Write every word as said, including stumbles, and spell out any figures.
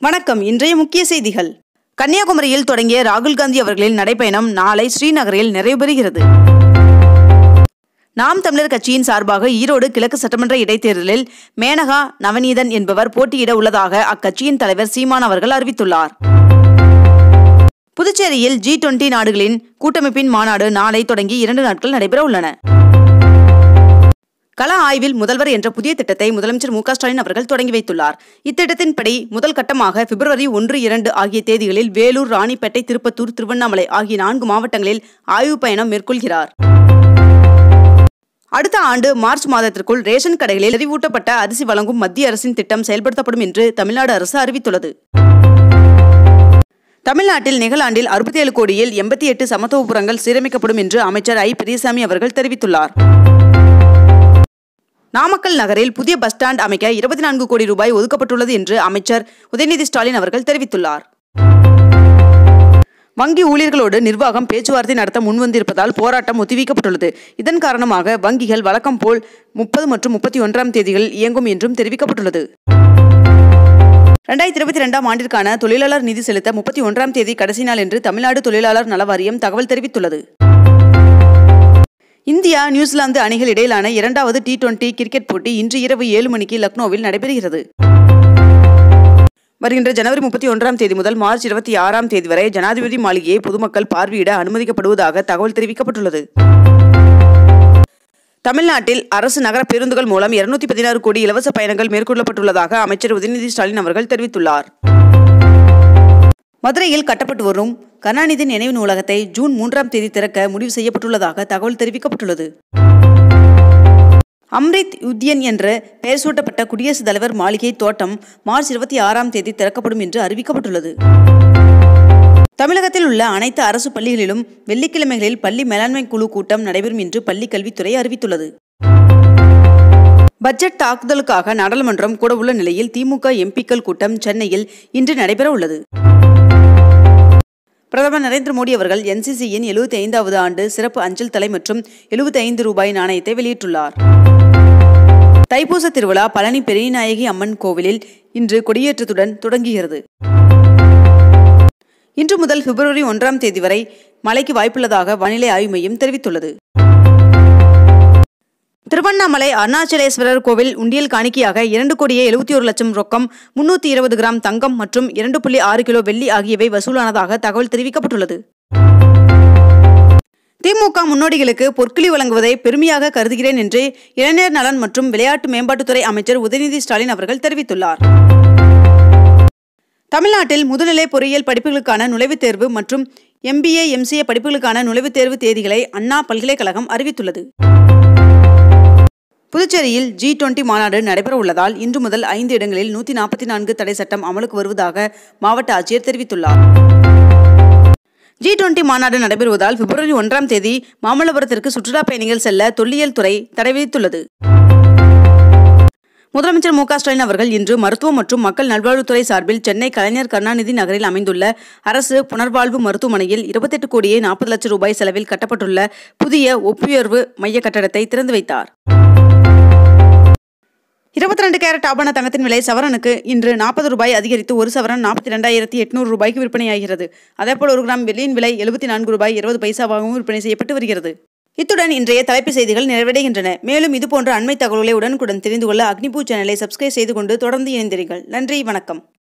வணக்கம். இன்றைய முக்கிய செய்திகள். கன்னியாகுமரியில் தொடங்கிய ராகுல் காந்தி அவர்களின் நடைப்பயணம் நாளை ஸ்ரீநகரில் நிறைவு பெறுகிறது. நாம் தமிழர் கட்சியின் சார்பாக ஈரோடு கிழக்கு சட்டமன்ற இடைத்தேர்தலில் மேனகா நவநீதன் என்பவர் போட்டியிட உள்ளதாக அக்கட்சியின் தலைவர் சீமான் அவர்கள் அறிவித்துள்ளார். புதுச்சேரியில் ஜி டுவெண்டி நாடுகளின் கூட்டமைப்பின் மாநாடு நாளை தொடங்கி இரண்டு நாட்கள் நடைபெற உள்ளன. கள ஆய்வில் முதல்வர் என்ற புதிய திட்டத்தை முதலமைச்சர் முக ஸ்டாலின் அவர்கள் தொடங்கி வைத்துள்ளார். இத்திட்டத்தின்படி முதல் கட்டமாக பிப்ரவரி ஒன்று இரண்டு ஆகிய தேதிகளில் வேலூர், ராணிப்பேட்டை, திருப்பத்தூர், திருவண்ணாமலை ஆகிய நான்கு மாவட்டங்களில் ஆய்வு பயணம் மேற்கொள்கிறார். அடுத்த ஆண்டு மார்ச் மாதத்திற்குள் ரேஷன் கடைகளில் எரிவூட்டப்பட்ட அரிசி வழங்கும் மத்திய அரசின் திட்டம் செயல்படுத்தப்படும் என்று தமிழ்நாடு அரசு அறிவித்துள்ளது. தமிழ்நாட்டில் நிகழாண்டில் அறுபத்தி ஏழு கோடியில் எண்பத்தி எட்டு சமத்துவபுரங்கள் சீரமைக்கப்படும் என்று அமைச்சர் ஐ பெரியசாமி அவர்கள் தெரிவித்துள்ளார். நாமக்கல் நகரில் புதிய பஸ் ஸ்டாண்ட் அமைக்க இருபத்தி நான்கு கோடி ரூபாய் ஒதுக்கப்பட்டுள்ளது என்று அமைச்சர் உதயநிதி ஸ்டாலின் அவர்கள் தெரிவித்துள்ளார். வங்கி ஊழியர்களோடு நிர்வாகம் பேச்சுவார்த்தை நடத்த முன்வந்திருப்பதால் போராட்டம் ஒத்திவைக்கப்பட்டுள்ளது. இதன் காரணமாக வங்கிகள் வழக்கம் போல் முப்பது மற்றும் முப்பத்தி ஒன்றாம் தேதிகளில் இயங்கும் என்றும் தெரிவிக்கப்பட்டுள்ளது. இரண்டாயிரத்தி இருபத்தி இரண்டாம் ஆண்டிற்கான தொழிலாளர் நிதி செலுத்த முப்பத்தி ஒன்றாம் தேதி கடைசி நாள் என்று தமிழ்நாடு தொழிலாளர் நல வாரியம் தகவல் தெரிவித்துள்ளது. இந்தியா நியூசிலாந்து அணிகள் இடையிலான இரண்டாவது டி டுவெண்டி கிரிக்கெட் போட்டி இன்று இரவு ஏழு மணிக்கு லக்னோவில் நடைபெறுகிறது. வருகின்ற ஜனவரி முப்பத்தி ஒன்றாம் தேதி முதல் மார்ச் இருபத்தி ஆறாம் தேதி வரை ஜனாதிபதி மாளிகையை பொதுமக்கள் பார்வையிட அனுமதிக்கப்படுவதாக தகவல் தெரிவிக்கப்பட்டுள்ளது. தமிழ்நாட்டில் அரசு நகர பேருந்துகள் மூலம் இருநூத்தி பதினாறு கோடி இலவச பயணங்கள் மேற்கொள்ளப்பட்டுள்ளதாக அமைச்சர் உதயநிதி ஸ்டாலின் அவர்கள் தெரிவித்துள்ளார். மதுரையில் கட்டப்பட்டு வரும் கருணாநிதி நினைவு நூலகத்தை ஜூன் மூன்றாம் தேதி திறக்க முடிவு செய்யப்பட்டுள்ளதாக தகவல் தெரிவிக்கப்பட்டுள்ளது. அம்ரித் உத்யன் என்ற பெயர் சூட்டப்பட்ட குடியரசுத் தலைவர் மாளிகை தோட்டம் மார்ச் இருபத்தி ஆறாம் தேதி திறக்கப்படும் என்று அறிவிக்கப்பட்டுள்ளது. தமிழகத்தில் உள்ள அனைத்து அரசு பள்ளிகளிலும் வெள்ளிக்கிழமைகளில் பள்ளி மேலாண்மை குழு கூட்டம் நடைபெறும் என்று பள்ளிக் கல்வித்துறை அறிவித்துள்ளது. பட்ஜெட் தாக்குதலுக்காக நாடாளுமன்றம் கூட உள்ள நிலையில் திமுக எம்பிக்கள் கூட்டம் சென்னையில் இன்று நடைபெற உள்ளது. பிரதமர் நரேந்திர மோடி அவர்கள் என் சி சியின் எழுபத்தி ஐந்தாவது ஆண்டு சிறப்பு அஞ்சல் தலை மற்றும் எழுபத்தி ஐந்து ரூபாய் நாணயத்தை வெளியிட்டுள்ளார். தைப்பூச திருவிழா பழனி பெரியநாயகி அம்மன் கோவிலில் இன்று கொடியேற்றத்துடன் தொடங்குகிறது. இன்று முதல் பிப்ரவரி ஒன்றாம் தேதி வரை மழைக்கு வாய்ப்புள்ளதாக வானிலை ஆய்வு மையம் தெரிவித்துள்ளது. திருவண்ணாமலை அருணாச்சலேஸ்வரர் கோவில் உண்டியல் காணிக்கையாக இரண்டு கோடியே எழுபத்தி ஒரு லட்சம் ரொக்கம், முன்னூத்தி இருபது கிராம் தங்கம் மற்றும் இரண்டு புள்ளி ஆறு கிலோ வெள்ளி ஆகியவை வசூலானதாக தகவல் தெரிவிக்கப்பட்டுள்ளது. திமுக முன்னோடிகளுக்கு பொற்கிழி வழங்குவதை பெருமையாக கருதுகிறேன் என்று இளைஞர் நலன் மற்றும் விளையாட்டு மேம்பாட்டுத்துறை அமைச்சர் உதயநிதி ஸ்டாலின் அவர்கள் தெரிவித்துள்ளார். தமிழ்நாட்டில் முதுநிலை பொறியியல் படிப்புகளுக்கான நுழைவுத் தேர்வு மற்றும் M B A M C A படிப்புகளுக்கான நுழைவுத் தேர்வு தேதிகளை அண்ணா பல்கலைக்கழகம் அறிவித்துள்ளது. புதுச்சேரியில் ஜி டுவெண்டி மாநாடு நடைபெற உள்ளதால் இன்று முதல் ஐந்து இடங்களில் நூத்தி நாற்பத்தி நான்கு தடை சட்டம் அமலுக்கு வருவதாக மாவட்ட ஆட்சியர் தெரிவித்துள்ளார். ஜி டுவெண்டி மாநாடு நடைபெறுவதால் பிப்ரவரி ஒன்றாம் தேதி மாமல்லபுரத்திற்கு சுற்றுலா பயணிகள் செல்ல தொல்லியல் துறை தடை விதித்துள்ளது. முதலமைச்சர் முக ஸ்டாலின் அவர்கள் இன்று மருத்துவம் மற்றும் மக்கள் நல்வாழ்வுத்துறை சார்பில் சென்னை கலைஞர் கருணாநிதி நகரில் அமைந்துள்ள அரசு புனர்வாழ்வு மருத்துவமனையில் இருபத்தி எட்டு கோடியே நாற்பது லட்சம் ரூபாய் செலவில் கட்டப்பட்டுள்ள புதிய ஒப்புயர்வு மைய கட்டடத்தை திறந்து வைத்தார். இருபத்தி ரெண்டு கேரட் ஆபண தங்கத்தின் விலை சவரனுக்கு இன்று நாற்பது ரூபாய் அதிகரித்து ஒரு சவரன் நாற்பத்தி இரண்டாயிரத்தி எட்நூறு ரூபாய்க்கு விற்பனையாகிறது. அதேபோல் ஒரு கிராம் வெள்ளியின் விலை எழுபத்தி நான்கு ரூபாய் இருபது பைசாவாகவும் விற்பனை செய்யப்பட்டு வருகிறது. இத்துடன் இன்றைய தலைப்புச் செய்திகள் நிறைவடைகின்றன. மேலும் இதுபோன்ற அண்மை தகவல்களை உடனுக்குடன் தெரிந்து கொள்ள அக்னிபூ சேனலை சப்ஸ்கிரைப் செய்து கொண்டு தொடர்ந்து இணைந்திருங்கள். நன்றி, வணக்கம்.